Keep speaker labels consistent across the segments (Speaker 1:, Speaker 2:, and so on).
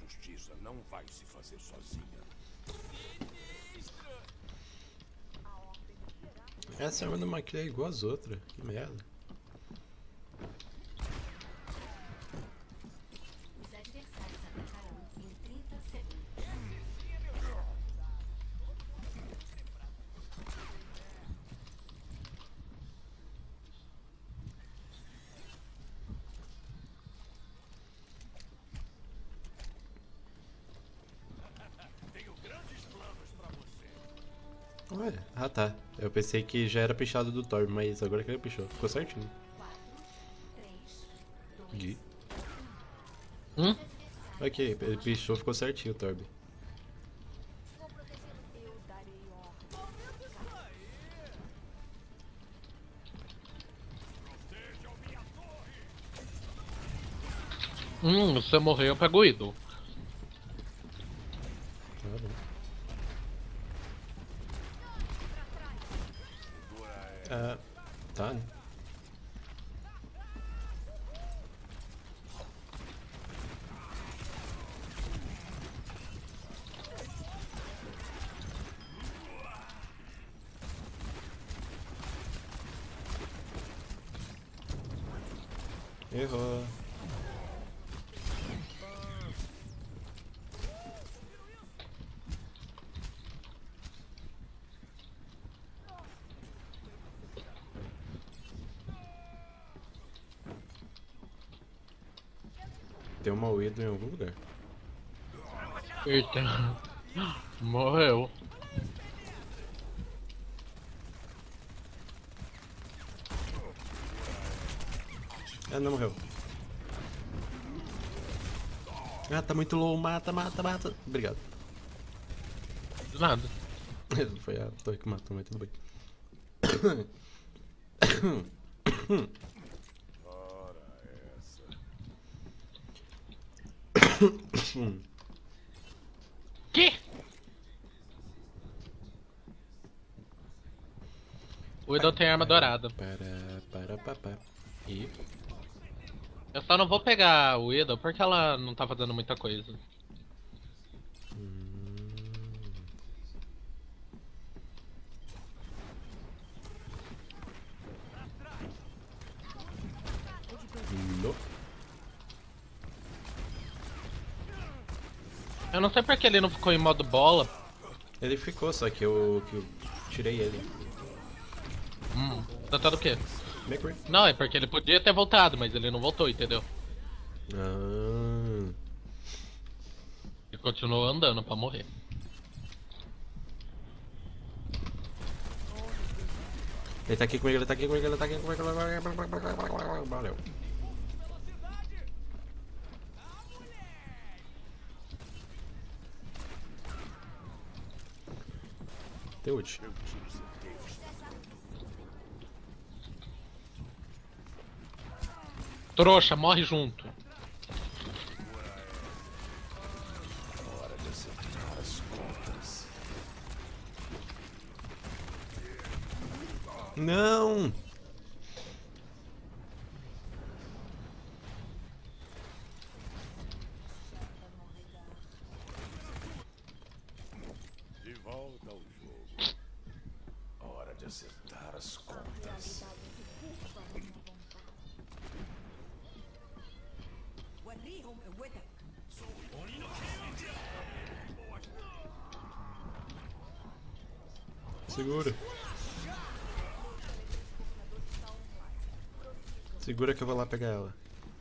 Speaker 1: justiça não vai se fazer sozinha.
Speaker 2: Essa arma do Maquia é igual às outras. Que merda.
Speaker 3: Os adversários atacarão em 30 segundos.
Speaker 1: Tenho grandes planos pra você.
Speaker 2: Ué, ah tá. Eu pensei que já era pichado do Thor, mas agora que ele pichou. Ficou certinho.
Speaker 3: 4, 3, 2,
Speaker 2: Gui.
Speaker 4: Hum?
Speaker 2: Ok, ele pichou, ficou certinho o Torb.
Speaker 3: vou proteger o eu darei ordem.
Speaker 4: Você morreu, eu pego o ídolo.
Speaker 2: Tá bom. Ah, tá, né? Errou. Tem uma Widow em algum lugar.
Speaker 4: Eita. Morreu.
Speaker 2: Ah, não morreu. Ah, tá muito low. Mata, mata, mata. Obrigado.
Speaker 4: De nada.
Speaker 2: Foi a torre que matou, mas tudo bem.
Speaker 1: Ora, essa.
Speaker 4: Que? O ídolo tem arma dourada.
Speaker 2: Papá. E...
Speaker 4: Eu só não vou pegar o ídolo porque ela não tá fazendo muita coisa.
Speaker 2: No.
Speaker 4: Eu não sei porque ele não ficou em modo bola.
Speaker 2: Ele ficou, só que eu tirei ele.
Speaker 4: Tentando o quê?
Speaker 2: Mercury.
Speaker 4: Não, é porque ele podia ter voltado, mas ele não voltou, entendeu?
Speaker 2: Ah,
Speaker 4: Ele continuou andando pra morrer.
Speaker 2: ele tá aqui comigo, ele tá aqui comigo, ele tá aqui comigo. Valeu. Tem ult.
Speaker 1: Meu tiro certeiro está
Speaker 4: Trouxa, morre junto.
Speaker 1: hora de acertar as contas.
Speaker 2: Não!
Speaker 1: De volta ao jogo. Hora de acertar as contas.
Speaker 2: Segura. Segura que eu vou lá pegar ela.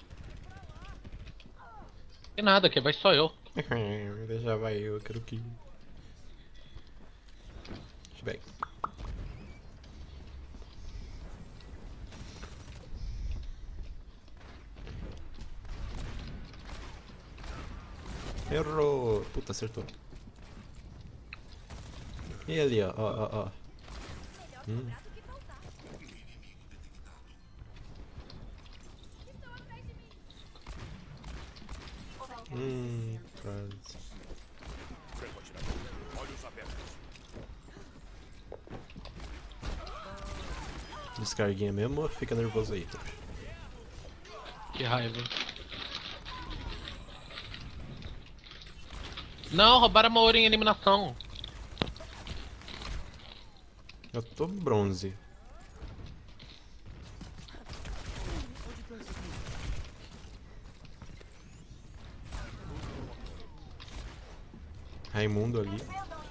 Speaker 4: Que nada, que vai só eu.
Speaker 2: Já vai, eu quero que... Bem. Errou! Puta, acertou. E ali, ó, ó. Quase.
Speaker 1: Franco atirador. Olhos abertos.
Speaker 2: Descarguinha mesmo ou fica nervoso aí?
Speaker 4: Que raiva. Não, roubaram uma ouro em eliminação.
Speaker 2: Eu tô bronze. Raimundo ali.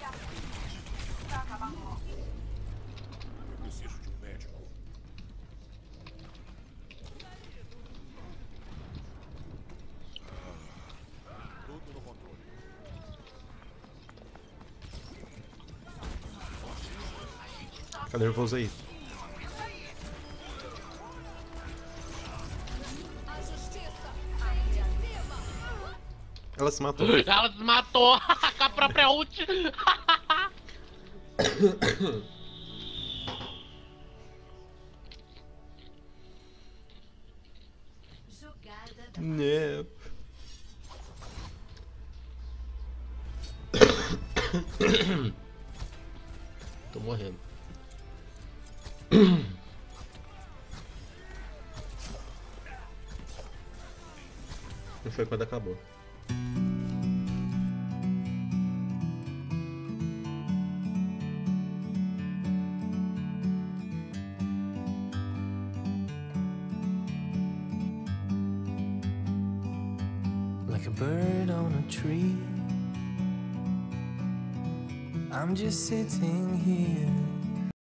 Speaker 1: Eu preciso de um médico. Tudo no controle.
Speaker 2: Fica nervoso aí. Ela se matou.
Speaker 4: Ela se matou com a própria ult.
Speaker 3: Jogada da
Speaker 2: Né. Tô morrendo. Não foi quando acabou.
Speaker 5: Like a bird on a tree, I'm just sitting here